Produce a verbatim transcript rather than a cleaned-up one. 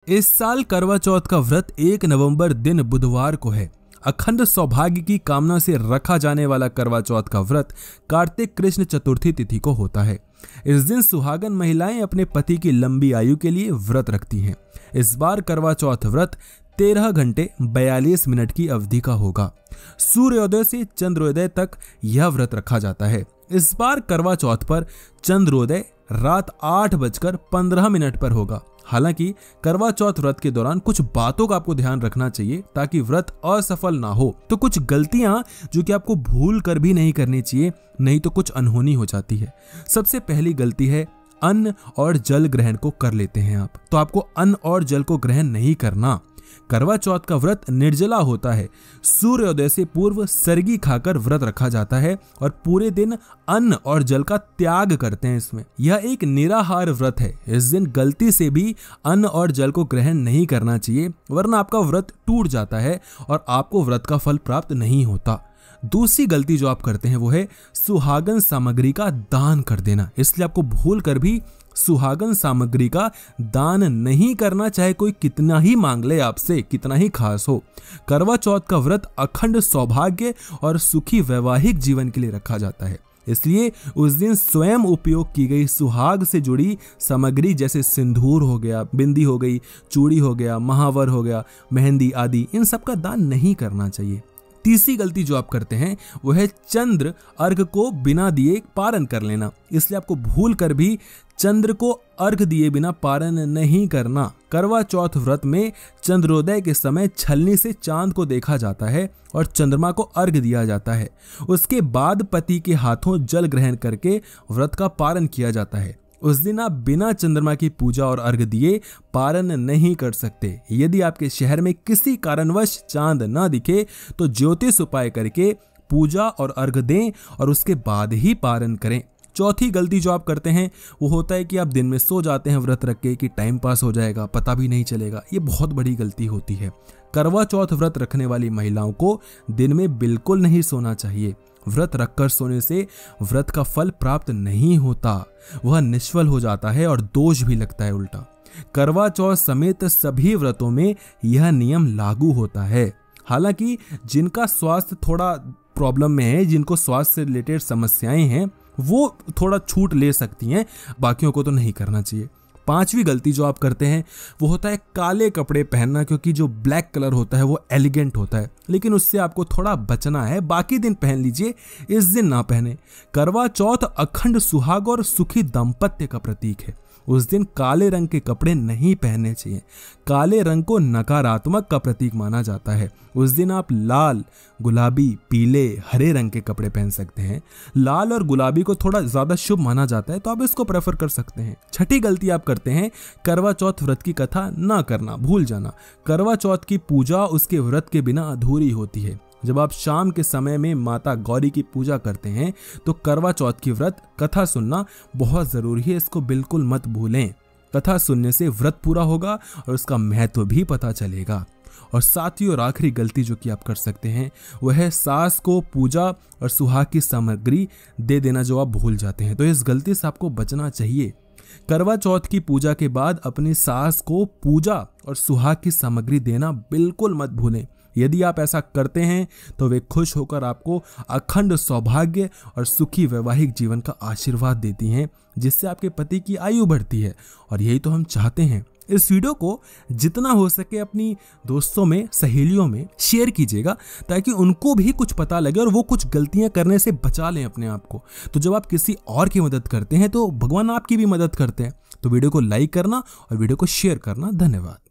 इस साल करवा चौथ का व्रत एक नवंबर दिन बुधवार को है। अखंड सौभाग्य की कामना से रखा जाने वाला करवा चौथ का व्रत कार्तिक कृष्ण चतुर्थी तिथि को होता है। इस दिन सुहागन महिलाएं अपने पति की लंबी आयु के लिए व्रत रखती हैं। इस बार करवा चौथ व्रत तेरह घंटे बयालीस मिनट की अवधि का होगा। सूर्योदय से चंद्रोदय तक यह व्रत रखा जाता है। इस बार करवा चौथ पर चंद्रोदय रात आठ बजकर पंद्रह मिनट पर होगा। हालांकि करवा चौथ व्रत के दौरान कुछ बातों का आपको ध्यान रखना चाहिए ताकि व्रत असफल ना हो। तो कुछ गलतियां जो कि आपको भूल कर भी नहीं करनी चाहिए, नहीं तो कुछ अनहोनी हो जाती है। सबसे पहली गलती है अन्न और जल ग्रहण को कर लेते हैं आप, तो आपको अन्न और जल को ग्रहण नहीं करना। करवा चौथ का व्रत निर्जला होता है। सूर्योदय से पूर्व सरगी खाकर व्रत रखा जाता है और पूरे दिन अन्न और जल का त्याग करते हैं। इसमें यह एक निराहार व्रत है। इस दिन गलती से भी अन्न और जल को ग्रहण नहीं करना चाहिए, वरना आपका व्रत टूट जाता है और आपको व्रत का फल प्राप्त नहीं होता। दूसरी गलती जो आप करते हैं वो है सुहागन सामग्री का दान कर देना। इसलिए आपको भूल कर भी सुहागन सामग्री का दान नहीं करना, चाहे कोई कितना ही मांग ले आपसे, कितना ही खास हो। करवा चौथ का व्रत अखंड सौभाग्य और सुखी वैवाहिक जीवन के लिए रखा जाता है। इसलिए उस दिन स्वयं उपयोग की गई सुहाग से जुड़ी सामग्री जैसे सिंदूर हो गया, बिंदी हो गई, चूड़ी हो गया, महावर हो गया, मेहंदी आदि, इन सब का दान नहीं करना चाहिए। तीसरी गलती जो आप करते हैं वो है चंद्र अर्घ को बिना दिए पारण कर लेना। इसलिए आपको भूल कर भी चंद्र को अर्घ दिए बिना पारण नहीं करना। करवा चौथ व्रत में चंद्रोदय के समय छलनी से चांद को देखा जाता है और चंद्रमा को अर्घ दिया जाता है। उसके बाद पति के हाथों जल ग्रहण करके व्रत का पारण किया जाता है। उस दिन आप बिना चंद्रमा की पूजा और अर्घ दिए पारण नहीं कर सकते। यदि आपके शहर में किसी कारणवश चांद न दिखे तो ज्योतिष उपाय करके पूजा और अर्घ दें और उसके बाद ही पारण करें। चौथी गलती जो आप करते हैं वो होता है कि आप दिन में सो जाते हैं व्रत रख के कि टाइम पास हो जाएगा, पता भी नहीं चलेगा। ये बहुत बड़ी गलती होती है। करवा चौथ व्रत रखने वाली महिलाओं को दिन में बिल्कुल नहीं सोना चाहिए। व्रत रखकर सोने से व्रत का फल प्राप्त नहीं होता, वह निष्फल हो जाता है और दोष भी लगता है उल्टा। करवा चौथ समेत सभी व्रतों में यह नियम लागू होता है। हालांकि जिनका स्वास्थ्य थोड़ा प्रॉब्लम में है, जिनको स्वास्थ्य से रिलेटेड समस्याएं हैं, वो थोड़ा छूट ले सकती हैं, बाकियों को तो नहीं करना चाहिए। पांचवी गलती जो आप करते हैं वो होता है काले कपड़े पहनना, क्योंकि जो ब्लैक कलर होता है वो एलिगेंट होता है, लेकिन उससे आपको थोड़ा बचना है। बाकी दिन पहन लीजिए, इस दिन ना पहने। करवा चौथ अखंड सुहाग और सुखी दाम्पत्य का प्रतीक है। उस दिन काले रंग के कपड़े नहीं पहनने चाहिए। काले रंग को नकारात्मक का प्रतीक माना जाता है। उस दिन आप लाल, गुलाबी, पीले, हरे रंग के कपड़े पहन सकते हैं। लाल और गुलाबी को थोड़ा ज्यादा शुभ माना जाता है, तो आप इसको प्रेफर कर सकते हैं। छठी गलती आप करते हैं करवा चौथ व्रत की कथा ना करना, भूल जाना। करवा चौथ की पूजा उसके व्रत के बिना अधूरी होती है। जब आप शाम के समय में माता गौरी की पूजा करते हैं तो करवा चौथ की व्रत कथा सुनना बहुत जरूरी है, इसको बिल्कुल मत भूलें। कथा सुनने से व्रत पूरा होगा और उसका महत्व भी पता चलेगा। और सातवीं और आखिरी गलती जो कि आप कर सकते हैं वह है सास को पूजा और सुहाग की सामग्री दे देना, जो आप भूल जाते हैं। तो इस गलती से आपको बचना चाहिए। करवा चौथ की पूजा के बाद अपनी सास को पूजा और सुहाग की सामग्री देना बिल्कुल मत भूलें। यदि आप ऐसा करते हैं तो वे खुश होकर आपको अखंड सौभाग्य और सुखी वैवाहिक जीवन का आशीर्वाद देती हैं, जिससे आपके पति की आयु बढ़ती है, और यही तो हम चाहते हैं। इस वीडियो को जितना हो सके अपनी दोस्तों में, सहेलियों में शेयर कीजिएगा, ताकि उनको भी कुछ पता लगे और वो कुछ गलतियां करने से बचा लें अपने आप को। तो जब आप किसी और की मदद करते हैं तो भगवान आपकी भी मदद करते हैं। तो वीडियो को लाइक करना और वीडियो को शेयर करना। धन्यवाद।